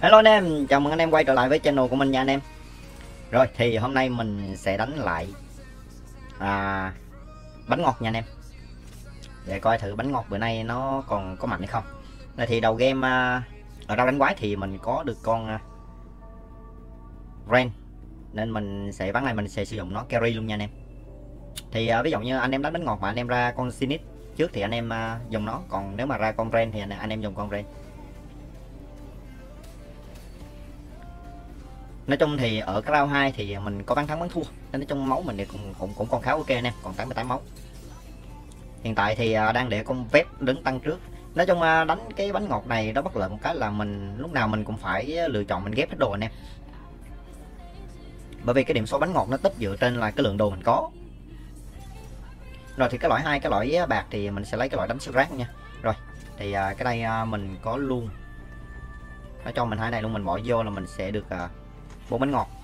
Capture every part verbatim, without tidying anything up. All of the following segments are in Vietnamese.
Hello anh em, chào mừng anh em quay trở lại với channel của mình nha anh em. Rồi thì hôm nay mình sẽ đánh lại à, bánh ngọt nha anh em, để coi thử bánh ngọt bữa nay nó còn có mạnh hay không. Rồi thì đầu game à, ở rau đánh quái thì mình có được con à, Ren, nên mình sẽ ván này mình sẽ sử dụng nó carry luôn nha anh em. Thì à, ví dụ như anh em đánh bánh ngọt mà anh em ra con Sinit trước thì anh em à, dùng nó, còn nếu mà ra con Ren thì anh, anh em dùng con Ren. Nói chung thì ở cái round hai thì mình có bán thắng bán thua, nên nói chung máu mình thì cũng cũng cũng còn khá ok anh em, còn tám mươi tám máu. Hiện tại thì đang để con vép đứng tăng trước. Nói chung đánh cái bánh ngọt này nó bất lợi một cái là mình lúc nào mình cũng phải lựa chọn mình ghép hết đồ anh em, bởi vì cái điểm số bánh ngọt nó tích dựa trên là cái lượng đồ mình có. Rồi thì cái loại hai cái loại bạc thì mình sẽ lấy cái loại đánh siêu rác nha. Rồi thì cái đây mình có luôn, nó cho mình hai này luôn, mình bỏ vô là mình sẽ được bốn bánh ngọt.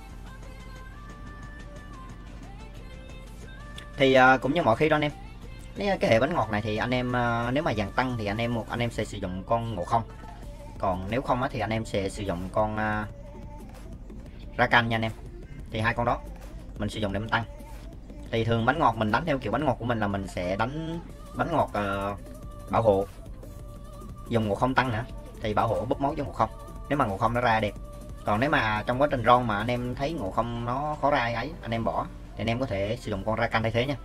Thì uh, cũng như mọi khi đó anh em, cái hệ bánh ngọt này thì anh em uh, nếu mà dàn tăng thì anh em một anh em sẽ sử dụng con ngộ không, còn nếu không á thì anh em sẽ sử dụng con uh, Rakan nha anh em. Thì hai con đó mình sử dụng để mình tăng. Thì thường bánh ngọt mình đánh theo kiểu bánh ngọt của mình là mình sẽ đánh bánh ngọt uh, bảo hộ, dùng ngộ không tăng nữa, thì bảo hộ búp máu cho ngộ không nếu mà ngộ không nó ra đẹp. Còn nếu mà trong quá trình ron mà anh em thấy ngộ không nó khó ra ấy, anh em bỏ thì anh em có thể sử dụng con Rakan thay thế nha.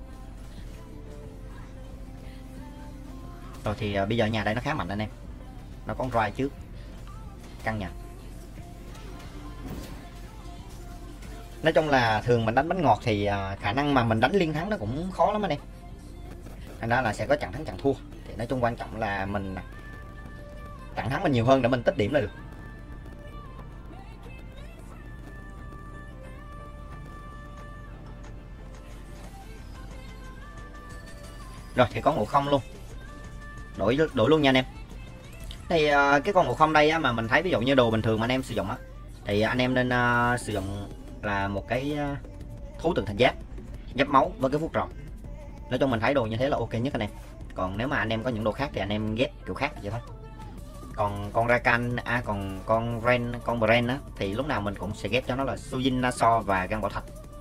Rồi thì uh, bây giờ nhà đây nó khá mạnh anh em, nó có con roi trước căng nhà. Nói chung là thường mình đánh bánh ngọt thì uh, khả năng mà mình đánh liên thắng nó cũng khó lắm anh em, thành ra là sẽ có trận thắng trận thua. Thì nói chung quan trọng là mình trận thắng mình nhiều hơn để mình tích điểm là được. Rồi thì có ngộ không luôn, đổi đổi luôn nha anh em. Thì uh, cái con ngộ không đây á, mà mình thấy ví dụ như đồ bình thường mà anh em sử dụng á, thì anh em nên uh, sử dụng là một cái uh, thú tượng thành giáp giáp máu với cái vuốt rồng. Nói chung mình thấy đồ như thế là ok nhất anh em. Còn nếu mà anh em có những đồ khác thì anh em ghép kiểu khác vậy thôi. Còn con Rakan à, còn con Ren, con Bren á, thì lúc nào mình cũng sẽ ghép cho nó là Sujin, Naso và Găng Bảo Thạch.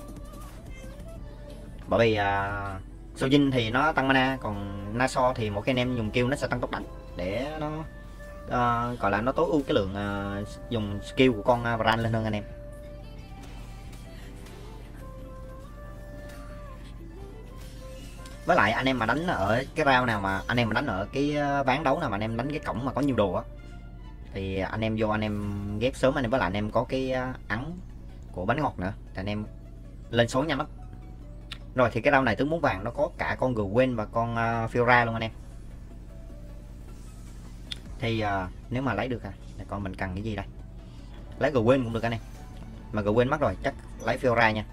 Bởi vì uh, Sojin thì nó tăng mana, còn Naso thì mỗi khi anh em dùng kill nó sẽ tăng tốc đánh, để nó uh, gọi là nó tối ưu cái lượng uh, dùng skill của con uh, Bran lên hơn anh em. Với lại anh em mà đánh ở cái round nào mà anh em mà đánh ở cái ván đấu nào mà anh em đánh cái cổng mà có nhiều đồ á, thì anh em vô anh em ghép sớm anh em, với lại anh em có cái ắn của bánh ngọt nữa thì anh em lên số nhanh lắm. Rồi thì cái round này tướng muốn vàng nó có cả con Gwen và con uh, Fiora luôn anh em. Thì uh, nếu mà lấy được à, để con mình cần cái gì đây, lấy Gwen cũng được anh em, mà Gwen mất rồi chắc lấy Fiora nha.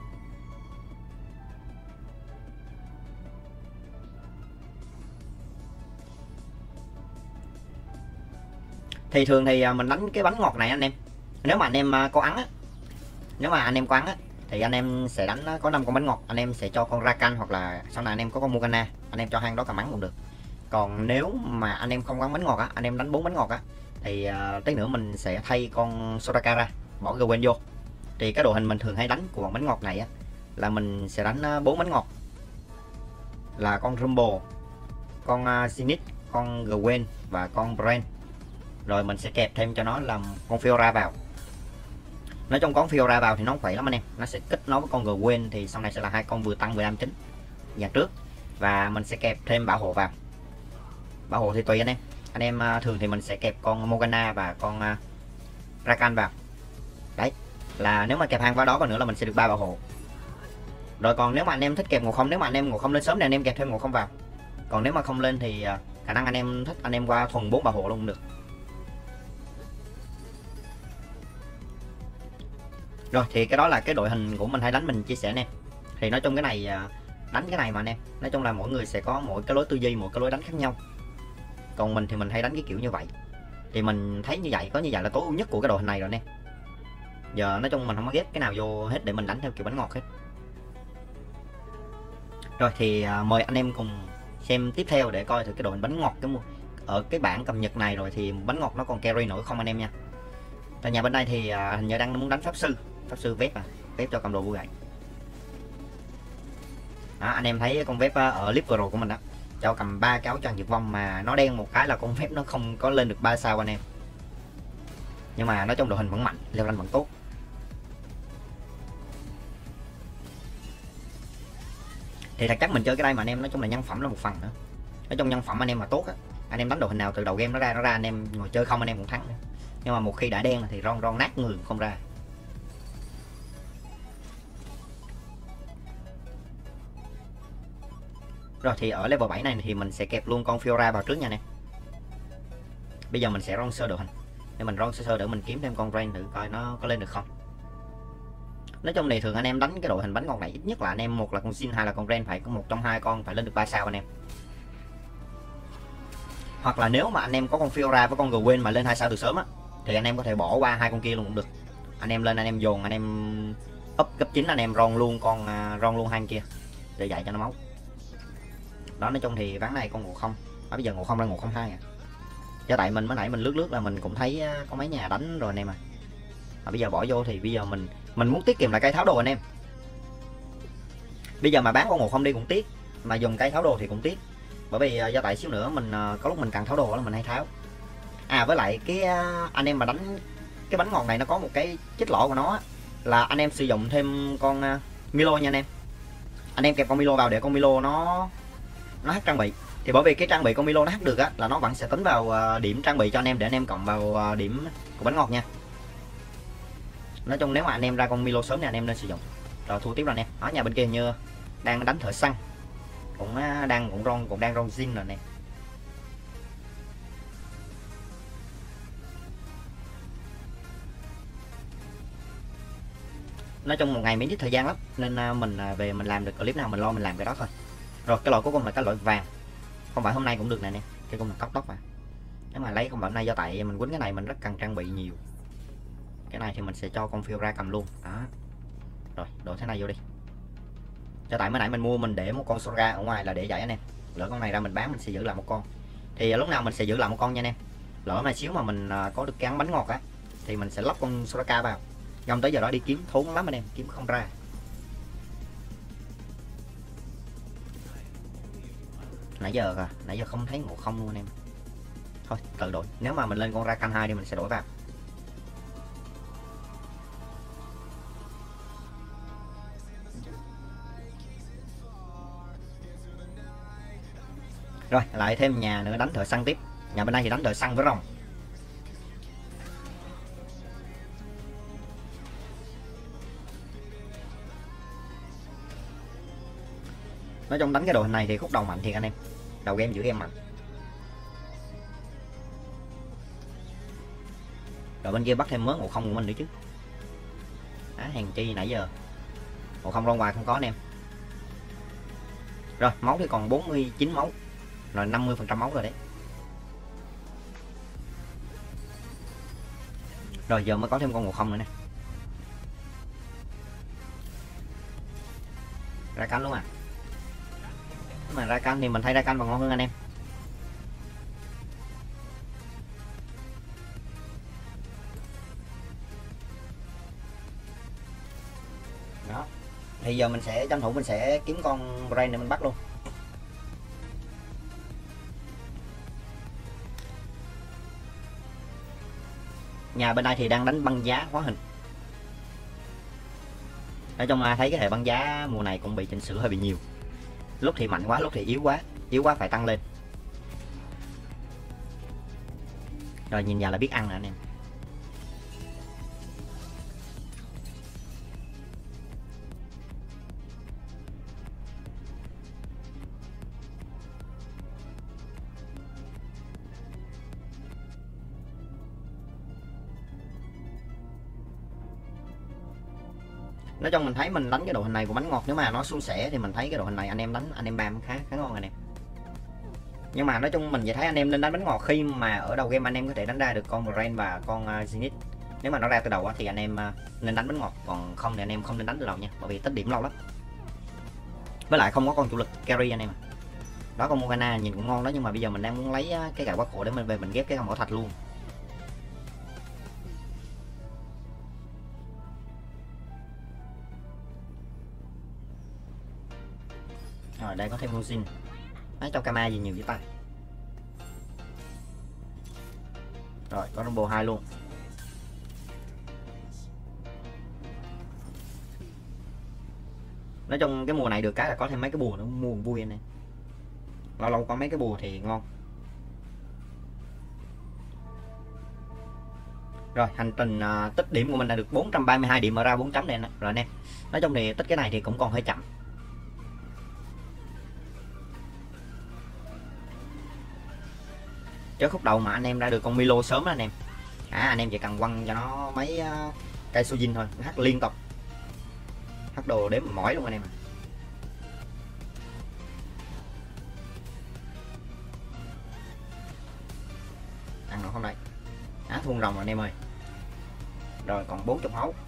Thì thường thì uh, mình đánh cái bánh ngọt này anh em, nếu mà anh em uh, có ắn á, nếu mà anh em có ắn á thì anh em sẽ đánh có năm con bánh ngọt, anh em sẽ cho con Rakan, hoặc là sau này anh em có con Morgana anh em cho hang đó cầm mắn cũng được. Còn nếu mà anh em không có bánh ngọt á, anh em đánh bốn bánh ngọt á, thì uh, tí nữa mình sẽ thay con Soraka ra, bỏ Gwen vô. Thì cái đội hình mình thường hay đánh của bánh ngọt này á là mình sẽ đánh bốn bánh ngọt, là con Rumble, con uh, Zenith, con Gwen và con Bren. Rồi mình sẽ kẹp thêm cho nó làm con Fiora vào. Nói chung con Fiora vào thì nó khỏe lắm anh em, nó sẽ kết nối với con Gwen, thì sau này sẽ là hai con vừa tăng vừa đam chính nhà trước. Và mình sẽ kẹp thêm bảo hộ vào. Bảo hộ thì tùy anh em, anh em thường thì mình sẽ kẹp con Morgana và con uh, Rakan vào. Đấy là nếu mà kẹp hàng vào đó còn nữa là mình sẽ được ba bảo hộ. Rồi còn nếu mà anh em thích kẹp ngộ không, nếu mà anh em ngộ không lên sớm thì anh em kẹp thêm ngộ không vào. Còn nếu mà không lên thì uh, khả năng anh em thích anh em qua thuần bốn bảo hộ luôn cũng được. Rồi thì cái đó là cái đội hình của mình hay đánh, mình chia sẻ nè. Thì nói chung cái này đánh cái này mà anh em, nói chung là mỗi người sẽ có mỗi cái lối tư duy, mỗi cái lối đánh khác nhau. Còn mình thì mình hay đánh cái kiểu như vậy, thì mình thấy như vậy, có như vậy là tối ưu nhất của cái đội hình này rồi anh em. Giờ nói chung mình không có ghép cái nào vô hết để mình đánh theo kiểu bánh ngọt hết. Rồi thì mời anh em cùng xem tiếp theo để coi thử cái đội hình bánh ngọt cái ở cái bản cập nhật này rồi thì bánh ngọt nó còn carry nổi không anh em nha. Tại nhà bên đây thì à, hình như đang muốn đánh pháp sư, pháp sư vép à, vép cho cầm đồ vui gậy. Đó, anh em thấy con vép ở clip vừa rồi của mình đó, cho cầm ba cái áo choàng diệt vong mà nó đen một cái là con vép nó không có lên được ba sao anh em. Nhưng mà nói chung đội hình vẫn mạnh, leo rank vẫn tốt. Thì thật chắc mình chơi cái đây mà anh em, nói chung là nhân phẩm là một phần nữa. Nói chung nhân phẩm anh em mà tốt á, anh em đánh đội hình nào từ đầu game nó ra nó ra anh em ngồi chơi không anh em cũng thắng. Nhưng mà một khi đã đen thì ron ron nát người không ra. Rồi thì ở level bảy này thì mình sẽ kẹp luôn con Fiora vào trước nha anh em. Bây giờ mình sẽ ron sơ đội hình để mình ron sơ sơ để mình kiếm thêm con Rain thử coi nó có lên được không. Nói chung này thường anh em đánh cái đội hình bánh ngọt này ít nhất là anh em một là con Xin, hai là con Rain, phải có một trong hai con phải lên được ba sao anh em. Hoặc là nếu mà anh em có con Fiora với con Gwen mà lên hai sao từ sớm á thì anh em có thể bỏ qua hai con kia luôn cũng được. Anh em lên anh em dồn anh em up cấp chín anh em ron luôn con uh, ron luôn hai con kia để dạy cho nó máu. Đó, nói chung thì ván này con ngộ không. À, bây giờ ngộ không ra ngộ không hai à. Do tại mình mới nãy mình lướt lướt là mình cũng thấy có mấy nhà đánh rồi anh em à. Mà bây giờ bỏ vô thì bây giờ mình mình muốn tiết kiệm lại cây tháo đồ anh em. Bây giờ mà bán con ngộ không đi cũng tiếc, mà dùng cây tháo đồ thì cũng tiếc. Bởi vì do tại xíu nữa mình có lúc mình cần tháo đồ là mình hay tháo. À với lại cái anh em mà đánh cái bánh ngọt này nó có một cái chích lọ của nó là anh em sử dụng thêm con Milo nha anh em. Anh em kẹp con Milo vào để con Milo nó nó hack trang bị. Thì bởi vì cái trang bị con Milo nó hack được á là nó vẫn sẽ tính vào điểm trang bị cho anh em để anh em cộng vào điểm của bánh ngọt nha. Nói chung nếu mà anh em ra con Milo sớm thì anh em nên sử dụng. Rồi thua tiếp rồi anh em. Ở nhà bên kia như đang đánh thợ săn, cũng đang cũng ron cũng đang ron zin rồi nè. Nói chung một ngày mấy ít thời gian lắm nên mình về mình làm được clip nào mình lo mình làm cái đó thôi. Rồi cái loại cuối cùng là cái loại vàng, không phải hôm nay cũng được này nè, cái con là cóc tóc à. Nếu mà lấy không phải hôm nay do tại mình quýnh cái này mình rất cần trang bị nhiều. Cái này thì mình sẽ cho con Fiora cầm luôn đó. Rồi đổ thế này vô đi. Cho tại mới nãy mình mua mình để một con Sora ở ngoài là để dạy anh em, lỡ con này ra mình bán mình sẽ giữ lại một con. Thì lúc nào mình sẽ giữ lại một con nha anh em. Lỡ mà xíu mà mình có được cái ăn bánh ngọt á thì mình sẽ lắp con Soraka vào. Dòng tới giờ đó đi kiếm thốn lắm anh em, kiếm không ra. Nãy giờ à, nãy giờ không thấy ngộ không luôn anh em. Thôi tự đổi, nếu mà mình lên con Rakan hai thì mình sẽ đổi vào. Rồi lại thêm nhà nữa đánh thợ săn tiếp. Nhà bên đây thì đánh thợ săn với rồng. Nói chung đánh cái đội hình này thì khúc đầu mạnh thiệt anh em. Đầu game giữ game mạnh. Rồi bên kia bắt thêm mớ ngộ không của mình nữa chứ. Á hàng chi nãy giờ ngộ không ron hoài không có anh em. Rồi máu thì còn bốn mươi chín máu. Rồi năm mươi phần trăm máu rồi đấy. Rồi giờ mới có thêm con ngộ không nữa nè. Ra cánh luôn à. Mà ra canh thì mình thấy ra canh còn ngon hơn anh em. Đó. Thì giờ mình sẽ tranh thủ mình sẽ kiếm con Brain để mình bắt luôn. Nhà bên đây thì đang đánh băng giá hóa hình. Nói chung là thấy cái hệ băng giá mùa này cũng bị chỉnh sửa hơi bị nhiều. Lúc thì mạnh quá, lúc thì yếu quá, yếu quá phải tăng lên. Rồi nhìn vào là biết ăn nè anh em. Nói chung mình thấy mình đánh cái đội hình này của bánh ngọt, nếu mà nó suôn sẻ thì mình thấy cái đội hình này anh em đánh anh em bam khá khá ngon anh em. Nhưng mà nói chung mình chỉ thấy anh em nên đánh bánh ngọt khi mà ở đầu game anh em có thể đánh ra được con Brain và con uh, Zenith. Nếu mà nó ra từ đầu thì anh em uh, nên đánh bánh ngọt, còn không thì anh em không nên đánh từ đầu nha, bởi vì tích điểm lâu lắm. Với lại không có con chủ lực carry anh em à. Đó con Morgana nhìn cũng ngon đó, nhưng mà bây giờ mình đang muốn lấy uh, cái gạo quá khổ để mình về mình ghép cái con bảo thạch luôn. Rồi đây có thêm con xin. Nói trong Kama gì nhiều vậy ta. Rồi có Rumble hai luôn. Nói chung cái mùa này được cái là có thêm mấy cái bùa nó mua vui anh em. Lâu lâu có mấy cái bùa thì ngon. Rồi hành trình uh, tích điểm của mình là được bốn trăm ba mươi hai điểm ở ra bốn chấm này nè. Rồi anh em. Nói chung thì tích cái này thì cũng còn hơi chậm. Chứ khúc đầu mà anh em ra được con Milo sớm đó anh em. À, anh em chỉ cần quăng cho nó mấy uh, cây Sojin thôi, nó hắt liên tục. Hắt đồ đếm mỏi luôn anh em. Ăn nổi không đây? Á à, thun rồng rồi anh em ơi. Rồi còn bốn mươi máu.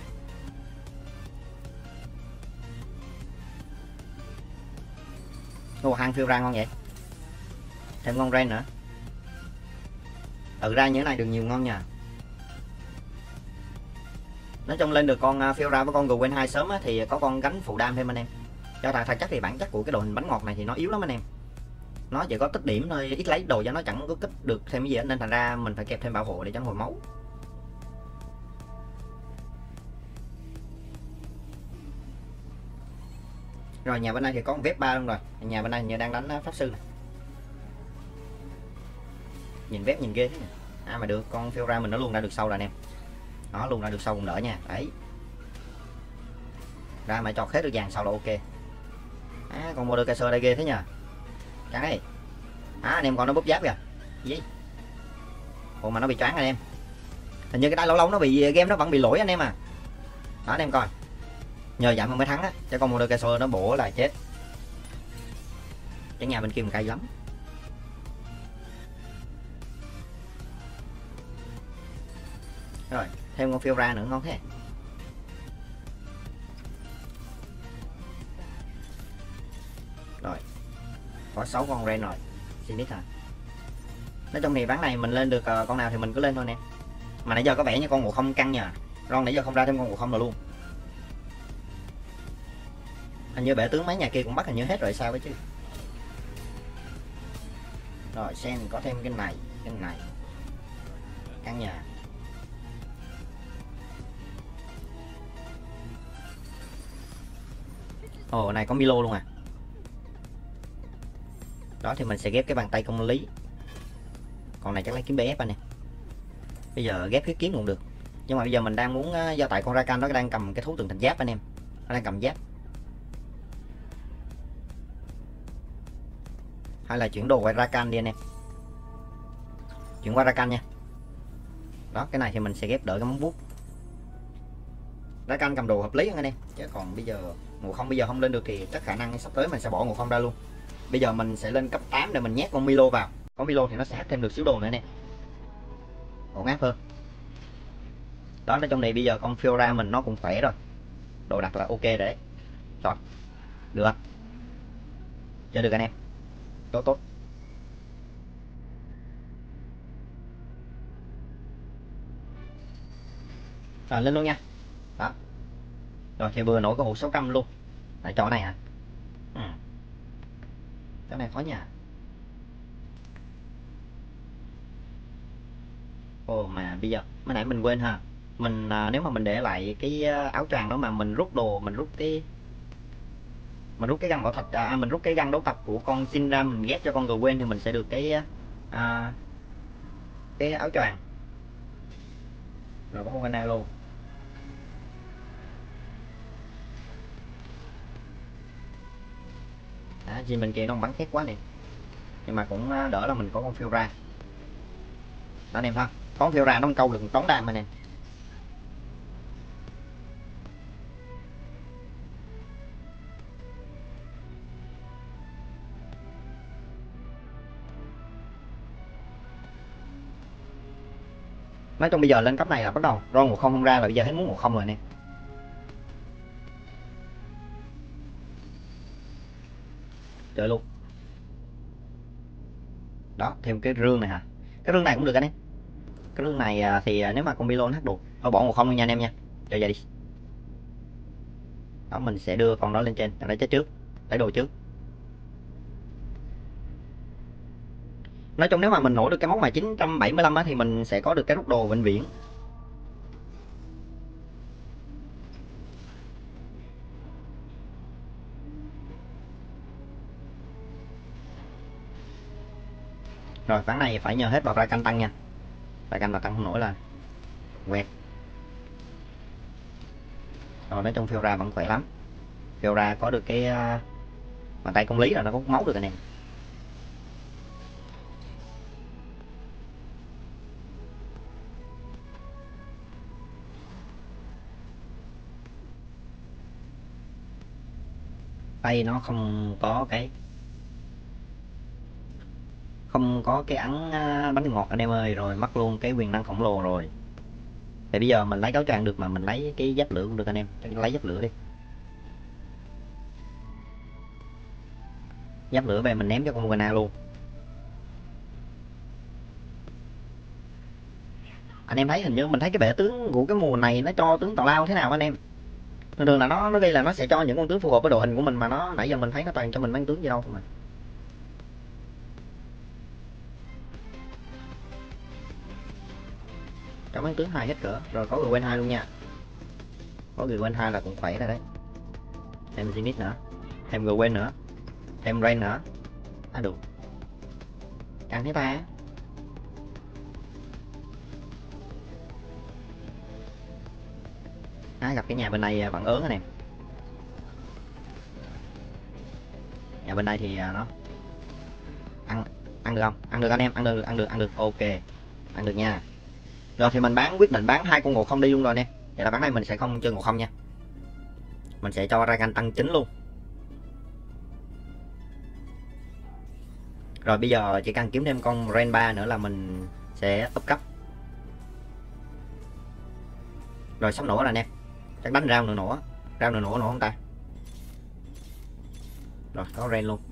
Ô hang phiêu ra ngon vậy. Thêm con ren nữa. Ừ ra như thế này được nhiều ngon nha. Nói chung lên được con phiêu ra với con Gwen hai sớm á, thì có con gánh phụ đam thêm anh em. Cho thật thật chắc thì bản chất của cái đồ hình bánh ngọt này thì nó yếu lắm anh em. Nó chỉ có tích điểm thôi, ít lấy đồ cho nó chẳng có kích được thêm cái gì hết, nên thành ra mình phải kẹp thêm bảo hộ để cho nó hồi máu. Rồi nhà bên này thì có một vép ba luôn rồi. Nhà bên này như đang đánh pháp sư này. Nhìn vép nhìn ghê thế này. À mà được, con phiêu ra mình nó luôn ra được sâu rồi anh em. Nó luôn ra được sâu cũng đỡ nha. Đấy. Ra mà chọt hết được vàng sau là ok. À con Mordekaiser đây ghê thế nhờ. Cái. À anh em còn nó búp giáp kìa. Gì? Ủa mà nó bị choáng anh em. Hình như cái đai lâu lâu nó bị game nó vẫn bị lỗi anh em à. Đó anh em coi. Nhờ vậy mà mới thắng á, cho con Mordekaiser nó bổ là chết. Cái nhà bên kia một cay lắm. Rồi, thêm con phiêu ra nữa ngon thế. Rồi. Có sáu con ren rồi. Xin biết hả? Nói chung thì ván này mình lên được uh, con nào thì mình cứ lên thôi nè. Mà nãy giờ có vẻ như con ngộ không căng nhờ. Ron nãy giờ không ra thêm con ngộ không nào luôn. Hình như bể tướng mấy nhà kia cũng bắt hình như hết rồi sao ấy chứ. Rồi sen có thêm cái này, cái này. Căng nhà. Ồ này có Milo luôn à. Đó thì mình sẽ ghép cái bàn tay công lý. Còn này chắc lấy kiếm bê ép anh nè. Bây giờ ghép cái kiếm cũng được. Nhưng mà bây giờ mình đang muốn uh, do tại con Rakan nó đang cầm cái thú tượng thành giáp anh em. Nó đang cầm giáp. Hay là chuyển đồ qua Rakan đi anh em. Chuyển qua Rakan nha. Đó cái này thì mình sẽ ghép đỡ cái móng vuốt. Rakan cầm đồ hợp lý hơn anh em. Chứ còn bây giờ ngộ không bây giờ không lên được thì chắc khả năng sắp tới mình sẽ bỏ ngộ không ra luôn. Bây giờ mình sẽ lên cấp tám để mình nhét con Milo vào. Con Milo thì nó sẽ thêm được xíu đồ nữa nè. Ổn áp hơn. Đó nói trong này bây giờ con Fiora mình nó cũng khỏe rồi. Đồ đặt là ok đấy. Rồi. Được. Chơi được anh em. Tốt tốt. Rồi lên luôn nha. Đó. Rồi thì vừa nổi cái hũ sáu trăm luôn. Tại chỗ này hả? Ừ. Chỗ này khó nha. Ồ mà bây giờ mới nãy mình quên ha. Mình à, nếu mà mình để lại cái áo choàng đó mà mình rút đồ, mình rút cái mình rút cái găng bảo thạch à, mình rút cái găng đấu tập của con xin ra mình ghép cho con Gwen thì mình sẽ được cái à, cái áo choàng. Rồi có con Alo. Đó, gì mình kia nó bắn khét quá nè. Nhưng mà cũng đỡ là mình có con phiêu ra. Đó anh em ha. Con phiêu ra nó câu được tón đam anh em. Nói chung bây giờ lên cấp này là bắt đầu ron một không không ra là bây giờ hết muốn một không rồi nè. Chơi luôn. Đó thêm cái rương này hả? Cái rương này cũng được anh em. Cái rương này thì nếu mà con Milo nó hát được thôi bỏ một không luôn nha anh em nha. Chơi vậy đi. Đó mình sẽ đưa con đó lên trên, cho nó chết trước, lấy đồ trước. Nói chung nếu mà mình nổ được cái mốc mà chín trăm bảy mươi lăm á thì mình sẽ có được cái rút đồ vĩnh viễn. Rồi ván này phải nhờ hết vào ra canh tăng nha. Ra canh mà tăng không nổi là quẹt. Rồi nói chung Fiora vẫn khỏe lắm. Fiora có được cái uh, bàn tay công lý là nó có máu được anh em. Tay nó không có cái không có cái ắn uh, bánh ngọt anh em ơi, rồi mất luôn cái quyền năng khổng lồ rồi. Thì bây giờ mình lấy cáo trạng được mà mình lấy cái giáp lửa cũng được anh em, lấy giáp lửa đi. Giáp lửa về mình ném cho con Morgana luôn. Anh em thấy hình như mình thấy cái bệ tướng của cái mùa này nó cho tướng tào lao thế nào anh em? Thường thường là nó nó ghi là nó sẽ cho những con tướng phù hợp với đội hình của mình, mà nó nãy giờ mình thấy nó toàn cho mình mấy tướng gì đâu không mà. Cho mấy tướng hai hết cỡ. Rồi có người quên hai luôn nha. Có người quên hai là cũng khỏe rồi đấy. Thêm Zenith nữa, thêm người quên nữa, thêm Rain nữa. À được. Căng thế ta. À, gặp cái nhà bên này vẫn ớn anh em. Nhà bên đây thì nó ăn ăn được không? Ăn được anh em, ăn được, ăn được, ăn được. Ok, ăn được nha. Rồi thì mình bán quyết định bán hai con ngộ không đi luôn rồi anh em. Vậy là bán này mình sẽ không chơi ngộ không nha. Mình sẽ cho Rakan tăng chín luôn. Rồi bây giờ chỉ cần kiếm thêm con Ren ba nữa là mình sẽ up cấp. Rồi sắp nổ rồi anh em. Chắc đánh rau nữa nổ. Rau nữa nổ nổ không ta? Rồi có Ren luôn.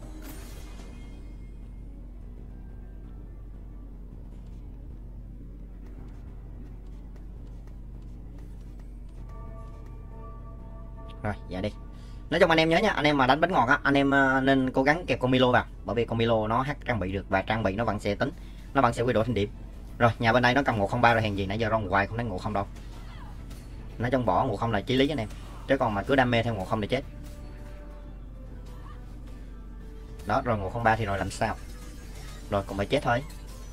Rồi dạ đi. Nói chung anh em nhớ nha, anh em mà đánh bánh ngọt á, anh em nên cố gắng kẹp con Milo vào, bởi vì con Milo nó hack trang bị được và trang bị nó vẫn sẽ tính, nó vẫn sẽ quy đổi thành điểm. Rồi nhà bên đây nó cầm ngộ không ba rồi, hàng gì nãy giờ rong hoài không thấy ngộ không đâu. Nói chung bỏ ngộ không là chí lý anh em, chứ còn mà cứ đam mê theo ngộ không để chết. Đó rồi ngộ không ba thì rồi làm sao? Rồi cũng phải chết thôi.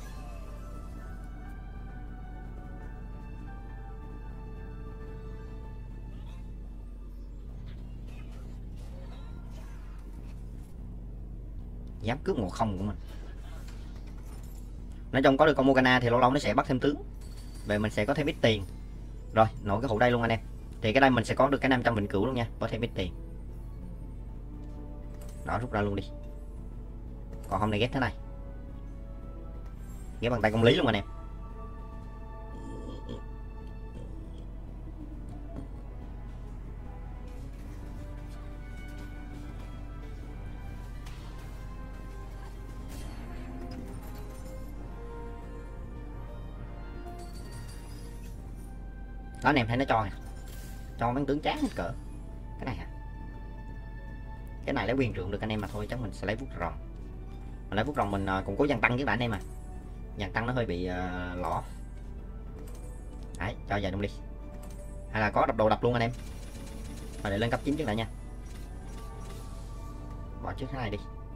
Dám cướp ngộ không của mình. Nói chung có được con Morgana thì lâu lâu nó sẽ bắt thêm tướng, vậy mình sẽ có thêm ít tiền. Rồi nổi cái hũ đây luôn anh em. Thì cái đây mình sẽ có được cái năm trăm vĩnh cửu luôn nha, có thêm ít tiền. Đó rút ra luôn đi. Còn hôm nay ghét thế này, ghét bằng tay công lý luôn anh em. Đó anh em thấy nó cho nè, cho mấy tướng chán hết cỡ. Cái này hả? Cái này lấy quyền trượng được anh em mà thôi, chắc mình sẽ lấy vuốt rồng. Mình lấy vuốt rồng mình cũng cố dàn tăng với bạn anh em mà. Dàn tăng nó hơi bị uh, lỏ. Đấy, cho giờ luôn đi. Hay là có đập đồ đập luôn anh em. Mà để lên cấp chín trước lại nha. Bỏ trước cái này đi.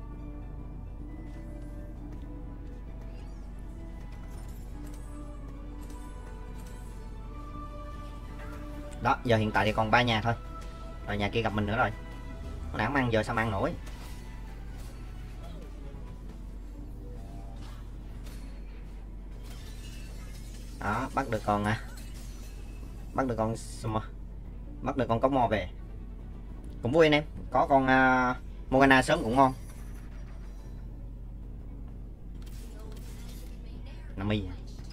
Đó, giờ hiện tại thì còn ba nhà thôi. Rồi nhà kia gặp mình nữa rồi. Nó nãy ăn giờ sao mà ăn nổi. Đó, bắt được con à. Bắt được con bắt được con cóc mo về. Cũng vui anh em, có con uh, Morgana sớm cũng ngon. Nami.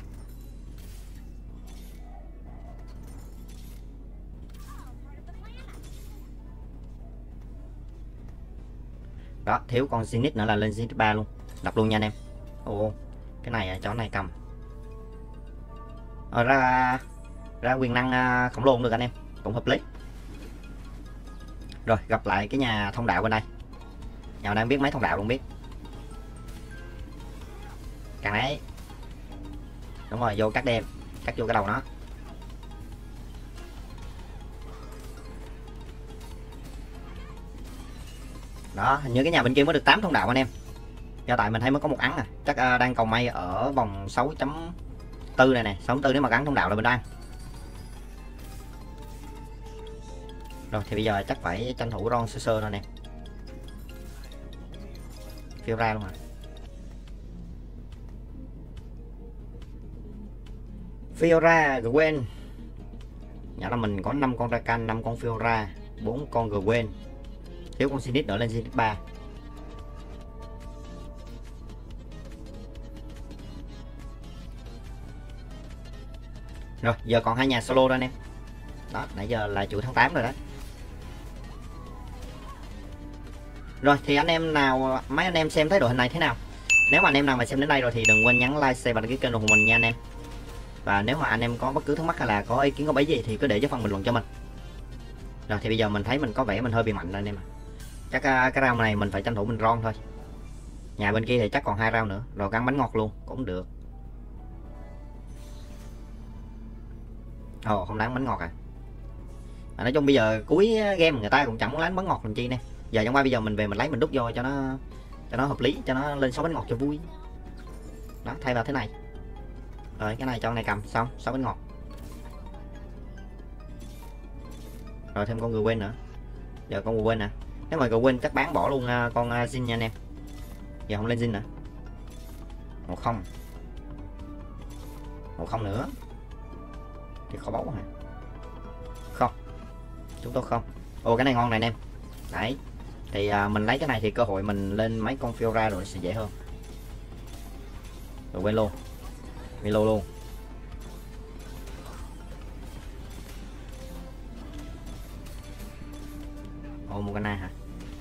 Đó, thiếu con Zenith nữa là lên Zenith ba luôn. Đập luôn nha anh em. Ồ, cái này cho này cầm. Rồi ra ra quyền năng uh, khổng lồ cũng được anh em, cũng hợp lý. Rồi gặp lại cái nhà thông đạo bên đây. Nhà đang biết mấy thông đạo luôn biết. Càng đấy. Đúng rồi, vô cắt đem, cắt vô cái đầu nó. Đó, hình như cái nhà bên kia mới được tám thông đạo anh em. Do tại mình thấy mới có một ắn à, chắc uh, đang cầu may ở vòng sáu chấm bốn này nè, sáu chấm bốn nếu mà gắn thông đạo là mình đang. Rồi thì bây giờ chắc phải tranh thủ ron sơ sơ thôi nè. Phiêu ra luôn rồi. Fiora Gwen. Nhã là mình có năm con Rakan, năm con Fiora, bốn con Gwen. Thiếu con Zenith nữa lên Zenith ba. Rồi, giờ còn hai nhà solo đó anh em. Đó, nãy giờ là chuỗi tháng tám rồi đó. Rồi thì anh em nào, mấy anh em xem thấy đội hình này thế nào? Nếu mà anh em nào mà xem đến đây rồi thì đừng quên nhấn like, share và đăng ký kênh của mình nha anh em. Và nếu mà anh em có bất cứ thắc mắc hay là có ý kiến có bấy gì thì cứ để dưới phần bình luận cho mình. Rồi thì bây giờ mình thấy mình có vẻ mình hơi bị mạnh rồi anh em ạ. Chắc cái round này mình phải tranh thủ mình ron thôi. Nhà bên kia thì chắc còn hai round nữa, rồi gắn bánh ngọt luôn cũng được. Ồ, không đáng bánh ngọt à. à nói chung bây giờ cuối game người ta cũng chẳng muốn lấy bánh ngọt làm chi nè. Giờ trong qua bây giờ mình về mình lấy mình đút vô cho nó cho nó hợp lý, cho nó lên sáu bánh ngọt cho vui. Đó, thay vào thế này. Rồi cái này cho này cầm xong sáu bánh ngọt. Rồi thêm con người quên nữa. Giờ con người quên nè. Nếu mà người quên chắc bán bỏ luôn con Jin nha anh em. Giờ không lên Jin nữa. Một không. Một không nữa. Thì kho báu hả? Không. Chúng tôi không. Ồ cái này ngon này anh em. Đấy. Thì à, mình lấy cái này thì cơ hội mình lên mấy con Fiora rồi sẽ dễ hơn. Rồi quên luôn. Milo luôn. Ồ Morgana hả?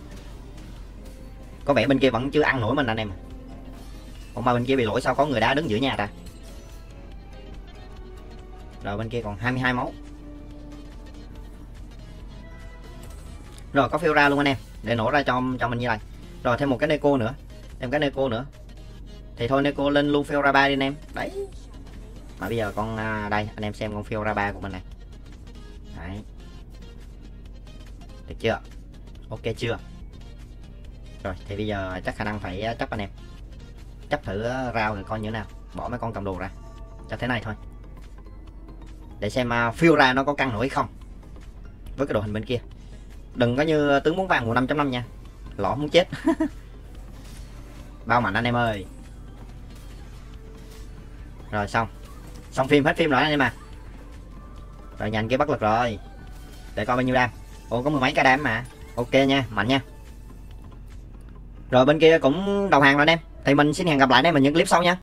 Có vẻ bên kia vẫn chưa ăn nổi mình anh em. Còn mà bên kia bị lỗi sao có người đá đứng giữa nhà ta. Rồi bên kia còn hai mươi hai máu. Rồi có Fiora luôn anh em. Để nổ ra cho cho mình như này. Rồi thêm một cái Neko nữa. Thêm cái Neko nữa. Thì thôi Neko lên luôn Fiora ba đi anh em. Đấy. Mà bây giờ con đây anh em xem con Fiora ba của mình này. Đấy. Được chưa? Ok chưa? Rồi thì bây giờ chắc khả năng phải chấp anh em. Chấp thử rau rồi coi như thế nào. Bỏ mấy con cầm đồ ra. Cho thế này thôi. Để xem uh, Fiora nó có căng nổi không. Với cái đội hình bên kia. Đừng có như tướng bóng vàng mùa năm chấm năm nha. Lọ muốn chết. Bao mạnh anh em ơi. Rồi xong. Xong phim hết phim rồi anh em à. Rồi nhà anh kia bắt lực rồi. Để coi bao nhiêu đam. Ồ có mười mấy cái đam mà. Ok nha, mạnh nha. Rồi bên kia cũng đầu hàng rồi anh em. Thì mình xin hẹn gặp lại anh em ở những clip sau nha.